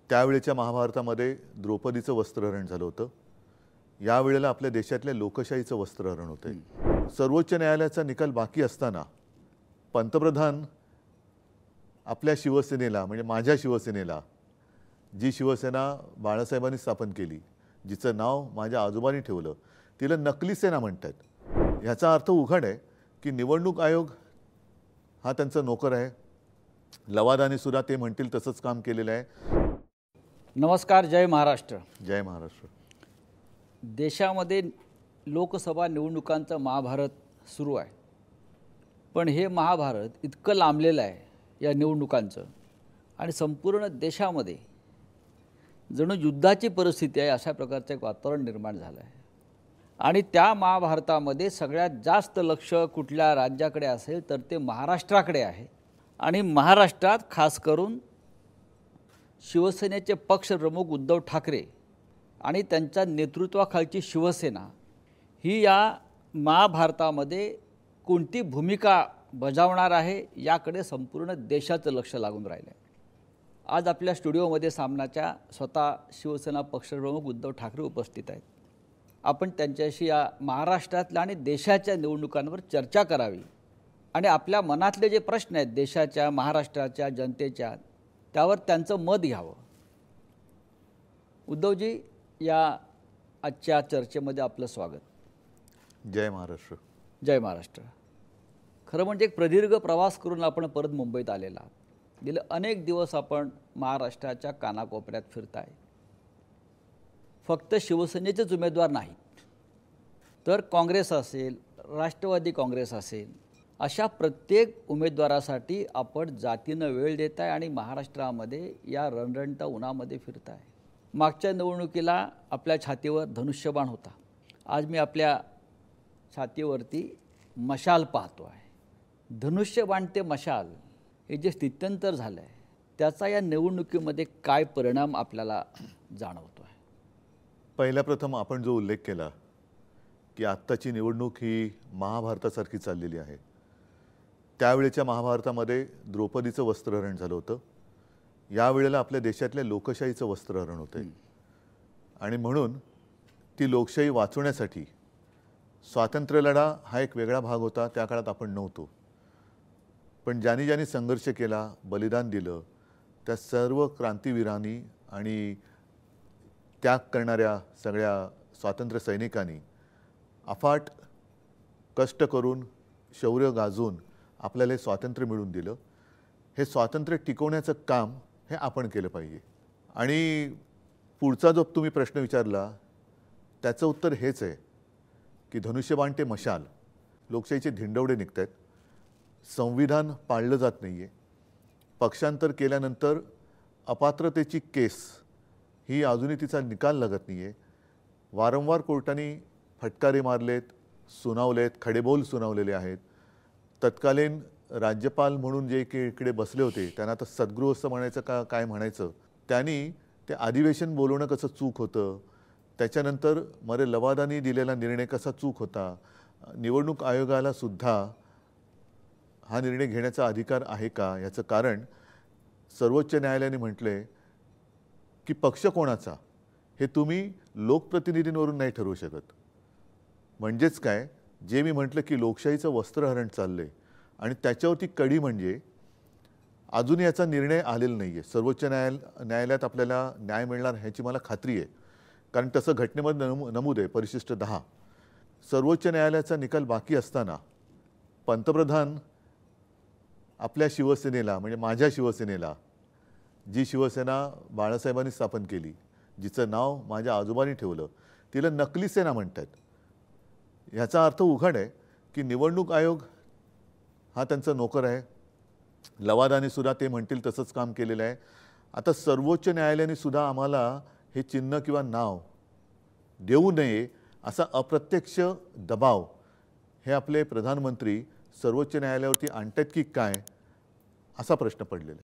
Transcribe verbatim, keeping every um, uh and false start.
त्यावेळेच्या महाभारतामध्ये द्रौपदीचं वस्त्रहरण झालं होतं. यावेळेला आपल्या देशातल्या लोकशाहीचं वस्त्रहरण होतंय. सर्वोच्च न्यायालयाचा निकाल बाकी असताना पंतप्रधान आपल्या शिवसेनेला म्हणजे माझ्या शिवसेनेला, जी शिवसेना बाळासाहेबांनी स्थापन केली, जिचं नाव माझ्या आजोबांनी ठेवलं, तिला नकली सेना म्हणतात. ह्याचा अर्थ उघड आहे की निवडणूक आयोग हा त्यांचा नोकर आहे. लवादाने सुद्धा ते म्हणतील तसंच काम केलेलं आहे. नमस्कार, जय महाराष्ट्र. जय महाराष्ट्र. देशामध्ये लोकसभा निवडणुकांचं महाभारत सुरू आहे, पण हे महाभारत इतकं लांबलेलं आहे या निवडणुकांचं, आणि संपूर्ण देशामध्ये जणू युद्धाची परिस्थिती आहे अशा प्रकारचं एक वातावरण निर्माण झालं आहे. आणि त्या महाभारतामध्ये सगळ्यात जास्त लक्ष कुठल्या राज्याकडे असेल तर ते महाराष्ट्राकडे आहे. आणि महाराष्ट्रात खास करून शिवसेनेचे पक्षप्रमुख उद्धव ठाकरे आणि त्यांच्या नेतृत्वाखालची शिवसेना ही या महाभारतामध्ये कोणती भूमिका बजावणार आहे याकडे संपूर्ण देशाचं लक्ष लागून राहिलं आहे. आज आपल्या स्टुडिओमध्ये सामनाच्या स्वतः शिवसेना पक्षप्रमुख उद्धव ठाकरे उपस्थित आहेत. आपण त्यांच्याशी या महाराष्ट्रातल्या आणि देशाच्या निवडणुकांवर चर्चा करावी आणि आपल्या मनातले जे प्रश्न आहेत देशाच्या, महाराष्ट्राच्या जनतेच्या, त्यावर त्यांचं मत घ्यावं. उद्धवजी, या आजच्या चर्चेमध्ये आपलं स्वागत. जय महाराष्ट्र. जय महाराष्ट्र. खरं म्हणजे एक प्रदीर्घ प्रवास करून आपण परत मुंबईत आलेला आहात. गेले अनेक दिवस आपण महाराष्ट्राच्या कानाकोपऱ्यात फिरताय. फक्त शिवसेनेचेच उमेदवार नाहीत, तर काँग्रेस असेल, राष्ट्रवादी काँग्रेस असेल, अशा प्रत्येक उमेदवारासाठी आपण जातीनं वेळ देत आहे आणि महाराष्ट्रामध्ये या रणरणत्या उन्हामध्ये फिरत आहे. मागच्या निवडणुकीला आपल्या छातीवर धनुष्यबाण होता. आज मी आपल्या छातीवरती मशाल पाहतो आहे. धनुष्यबाण ते मशाल हे जे स्थित्यंतर झालं आहे त्याचा या निवडणुकीमध्ये काय परिणाम आपल्याला जाणवतो आहे? पहिल्या प्रथम आपण जो उल्लेख केला की आत्ताची निवडणूक ही महाभारतासारखी चाललेली आहे. त्यावेळेच्या महाभारतामध्ये द्रौपदीचं वस्त्रहरण झालं होतं. यावेळेला आपल्या देशातल्या लोकशाहीचं वस्त्रहरण होतंय. आणि म्हणून ती लोकशाही वाचवण्यासाठी स्वातंत्र्यलढा हा एक वेगळा भाग होता. त्या काळात आपण नव्हतो, पण ज्यांनी ज्यांनी संघर्ष केला, बलिदान दिलं, त्या सर्व क्रांतीवीरांनी आणि त्याग करणाऱ्या सगळ्या स्वातंत्र्य सैनिकांनी अफाट कष्ट करून, शौर्य गाजवून आपल्याला हे स्वातंत्र्य मिळवून दिलं. हे स्वातंत्र्य टिकवण्याचं काम हे आपण केलं पाहिजे. आणि पुढचा जो तुम्ही प्रश्न विचारला त्याचं उत्तर हेच आहे की धनुष्यबाण ते मशाल, लोकशाहीचे धिंडवडे निघत आहेत. संविधान पाळलं जात नाही आहे. पक्षांतर केल्यानंतर अपात्रतेची केस ही अजूनही तिचा निकाल लागत नाही आहे. वारंवार कोर्टाने फटकारे मारलेत, सुनावलेत, खडेबोल सुनावलेले आहेत. तत्कालीन राज्यपाल म्हणून जे की इकडे बसले होते त्यांना आता सद्गृह असं म्हणायचं का काय म्हणायचं, त्यांनी ते अधिवेशन बोलवणं कसं चूक होतं, त्याच्यानंतर मरे लवादानी दिलेला निर्णय कसा चूक होता, निवडणूक आयोगाला सुद्धा हा निर्णय घेण्याचा अधिकार आहे का, याचं कारण सर्वोच्च न्यायालयाने म्हटले की पक्ष कोणाचा हे तुम्ही लोकप्रतिनिधींवरून नाही ठरवू शकत. म्हणजेच काय, जे मी म्हटलं की लोकशाहीचं वस्त्रहरण चाललं आहे आणि त्याच्यावरती कडी म्हणजे अजून याचा निर्णय आलेला नाही आहे. सर्वोच्च न्यायाल न्यायालयात आपल्याला न्याय मिळणार ह्याची मला खात्री आहे, कारण तसं घटनेमध्ये नमू नमूद आहे परिशिष्ट दहा. सर्वोच्च न्यायालयाचा निकाल बाकी असताना पंतप्रधान आपल्या शिवसेनेला म्हणजे माझ्या शिवसेनेला, जी शिवसेना बाळासाहेबांनी स्थापन केली, जिचं नाव माझ्या आजोबांनी ठेवलं, तिला नकली सेना म्हणतात. ह्याचा अर्थ उघड आहे की निवडणूक आयोग हा त्यांचा नोकर आहे. लवादाने सुद्धा ते म्हणतील तसंच काम केलेलं आहे. आता सर्वोच्च न्यायालयाने सुद्धा आम्हाला हे चिन्ह किंवा नाव देऊ नये असा अप्रत्यक्ष दबाव हे आपले प्रधानमंत्री सर्वोच्च न्यायालयावरती आणतात की काय, असा प्रश्न पडलेला आहे.